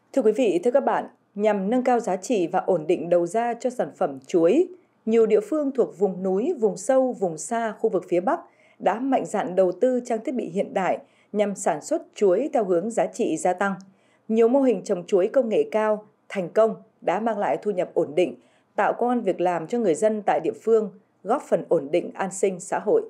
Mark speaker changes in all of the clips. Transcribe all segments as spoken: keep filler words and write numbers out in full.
Speaker 1: Thưa quý vị, thưa các bạn, nhằm nâng cao giá trị và ổn định đầu ra cho sản phẩm chuối, nhiều địa phương thuộc vùng núi, vùng sâu, vùng xa, khu vực phía Bắc đã mạnh dạn đầu tư trang thiết bị hiện đại nhằm sản xuất chuối theo hướng giá trị gia tăng. Nhiều mô hình trồng chuối công nghệ cao thành công đã mang lại thu nhập ổn định, tạo công ăn việc làm cho người dân tại địa phương, góp phần ổn định an sinh xã hội.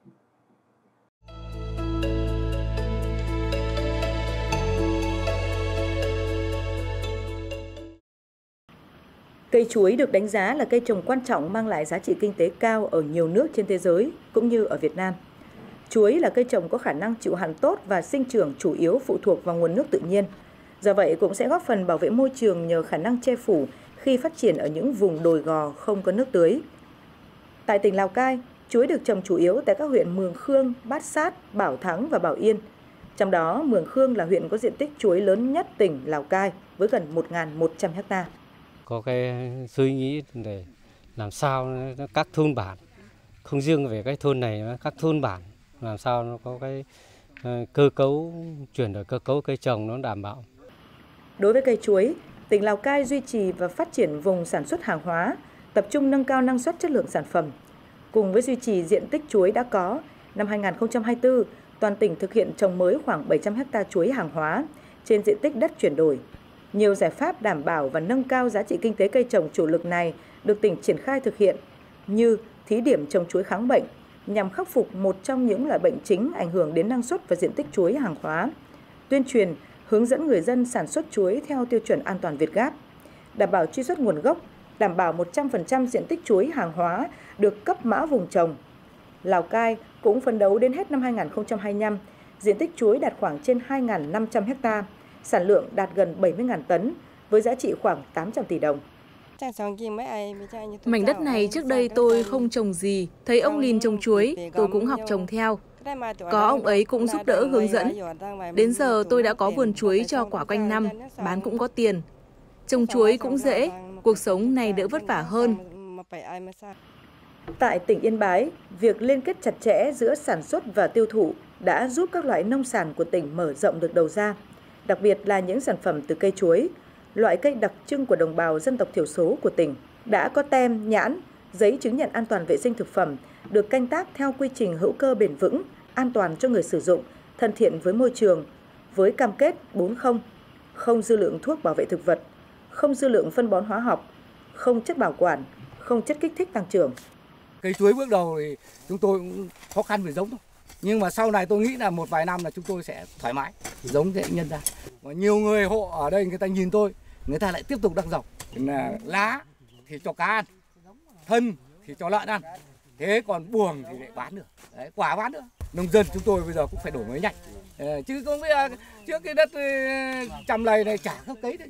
Speaker 1: Cây chuối được đánh giá là cây trồng quan trọng mang lại giá trị kinh tế cao ở nhiều nước trên thế giới, cũng như ở Việt Nam. Chuối là cây trồng có khả năng chịu hạn tốt và sinh trưởng chủ yếu phụ thuộc vào nguồn nước tự nhiên. Do vậy cũng sẽ góp phần bảo vệ môi trường nhờ khả năng che phủ khi phát triển ở những vùng đồi gò không có nước tưới. Tại tỉnh Lào Cai, chuối được trồng chủ yếu tại các huyện Mường Khương, Bát Sát, Bảo Thắng và Bảo Yên. Trong đó, Mường Khương là huyện có diện tích chuối lớn nhất tỉnh Lào Cai với gần một nghìn một trăm ha.
Speaker 2: Có cái suy nghĩ để làm sao các thôn bản, không riêng về cái thôn này, các thôn bản làm sao nó có cái cơ cấu, chuyển đổi cơ cấu cây trồng nó đảm bảo.
Speaker 1: Đối với cây chuối, tỉnh Lào Cai duy trì và phát triển vùng sản xuất hàng hóa, tập trung nâng cao năng suất chất lượng sản phẩm. Cùng với duy trì diện tích chuối đã có, năm hai nghìn không trăm hai mươi tư, toàn tỉnh thực hiện trồng mới khoảng bảy trăm ha chuối hàng hóa trên diện tích đất chuyển đổi. Nhiều giải pháp đảm bảo và nâng cao giá trị kinh tế cây trồng chủ lực này được tỉnh triển khai thực hiện, như thí điểm trồng chuối kháng bệnh nhằm khắc phục một trong những loại bệnh chính ảnh hưởng đến năng suất và diện tích chuối hàng hóa, tuyên truyền, hướng dẫn người dân sản xuất chuối theo tiêu chuẩn an toàn Việt Gáp, đảm bảo truy xuất nguồn gốc, đảm bảo một trăm phần trăm diện tích chuối hàng hóa được cấp mã vùng trồng. Lào Cai cũng phấn đấu đến hết năm hai nghìn không trăm hai mươi lăm, diện tích chuối đạt khoảng trên hai nghìn năm trăm ha, sản lượng đạt gần bảy mươi nghìn tấn, với giá trị khoảng tám trăm tỷ đồng.
Speaker 3: Mảnh đất này trước đây tôi không trồng gì, thấy ông Lìn trồng chuối, tôi cũng học trồng theo. Có ông ấy cũng giúp đỡ hướng dẫn. Đến giờ tôi đã có vườn chuối cho quả quanh năm, bán cũng có tiền. Trồng chuối cũng dễ, cuộc sống này đỡ vất vả hơn.
Speaker 1: Tại tỉnh Yên Bái, việc liên kết chặt chẽ giữa sản xuất và tiêu thụ đã giúp các loại nông sản của tỉnh mở rộng được đầu ra, đặc biệt là những sản phẩm từ cây chuối, loại cây đặc trưng của đồng bào dân tộc thiểu số của tỉnh, đã có tem, nhãn, giấy chứng nhận an toàn vệ sinh thực phẩm, được canh tác theo quy trình hữu cơ bền vững, an toàn cho người sử dụng, thân thiện với môi trường, với cam kết bốn không, không dư lượng thuốc bảo vệ thực vật, không dư lượng phân bón hóa học, không chất bảo quản, không chất kích thích tăng trưởng.
Speaker 4: Cây chuối bước đầu thì chúng tôi cũng khó khăn về giống thôi. Nhưng mà sau này tôi nghĩ là một vài năm là chúng tôi sẽ thoải mái, giống sẽ nhân ra. Và nhiều người hộ ở đây người ta nhìn tôi, người ta lại tiếp tục đăng dòng. Là lá thì cho cá ăn, thân thì cho lợn ăn, thế còn buồng thì lại bán được, đấy, quả bán nữa. Nông dân chúng tôi bây giờ cũng phải đổi mới nhanh, chứ không biết trước cái đất chằm lầy này chả có cấy được.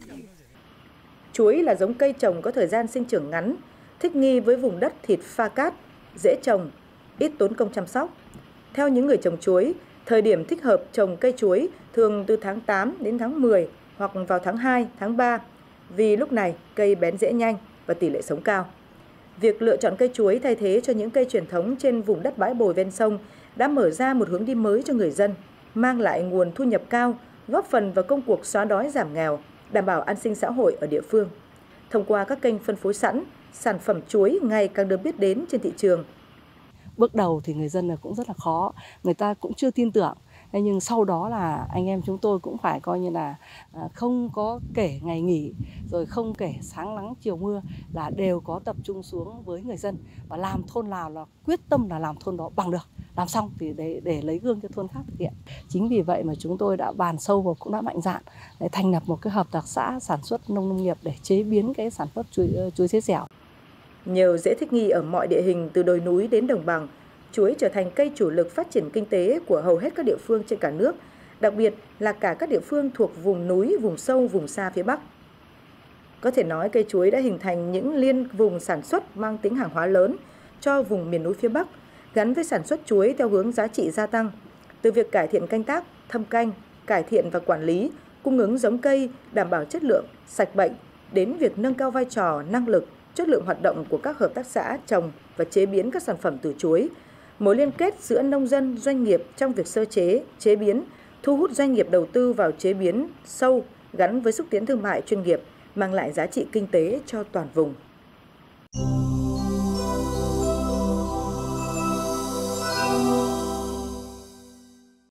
Speaker 1: Chuối là giống cây trồng có thời gian sinh trưởng ngắn, thích nghi với vùng đất thịt pha cát, dễ trồng, ít tốn công chăm sóc. Theo những người trồng chuối, thời điểm thích hợp trồng cây chuối thường từ tháng tám đến tháng mười hoặc vào tháng hai, tháng ba, vì lúc này cây bén rễ nhanh và tỷ lệ sống cao. Việc lựa chọn cây chuối thay thế cho những cây truyền thống trên vùng đất bãi bồi ven sông đã mở ra một hướng đi mới cho người dân, mang lại nguồn thu nhập cao, góp phần vào công cuộc xóa đói giảm nghèo, đảm bảo an sinh xã hội ở địa phương. Thông qua các kênh phân phối sẵn, sản phẩm chuối ngày càng được biết đến trên thị trường.
Speaker 5: Bước đầu thì người dân cũng rất là khó, người ta cũng chưa tin tưởng. Nhưng sau đó là anh em chúng tôi cũng phải coi như là không có kể ngày nghỉ, rồi không kể sáng nắng chiều mưa, là đều có tập trung xuống với người dân và làm thôn nào là quyết tâm là làm thôn đó bằng được, làm xong thì để, để lấy gương cho thôn khác thực hiện. Chính vì vậy mà chúng tôi đã bàn sâu và cũng đã mạnh dạn để thành lập một cái hợp tác xã sản xuất nông nông nghiệp để chế biến cái sản phẩm chuối, chuối xế xẻo.
Speaker 1: Nhờ dễ thích nghi ở mọi địa hình từ đồi núi đến đồng bằng, chuối trở thành cây chủ lực phát triển kinh tế của hầu hết các địa phương trên cả nước, đặc biệt là cả các địa phương thuộc vùng núi, vùng sâu, vùng xa phía Bắc. Có thể nói cây chuối đã hình thành những liên vùng sản xuất mang tính hàng hóa lớn cho vùng miền núi phía Bắc, gắn với sản xuất chuối theo hướng giá trị gia tăng, từ việc cải thiện canh tác, thâm canh, cải thiện và quản lý, cung ứng giống cây, đảm bảo chất lượng, sạch bệnh, đến việc nâng cao vai trò, năng lực, chất lượng hoạt động của các hợp tác xã trồng và chế biến các sản phẩm từ chuối, mối liên kết giữa nông dân, doanh nghiệp trong việc sơ chế, chế biến, thu hút doanh nghiệp đầu tư vào chế biến sâu, gắn với xúc tiến thương mại chuyên nghiệp, mang lại giá trị kinh tế cho toàn vùng.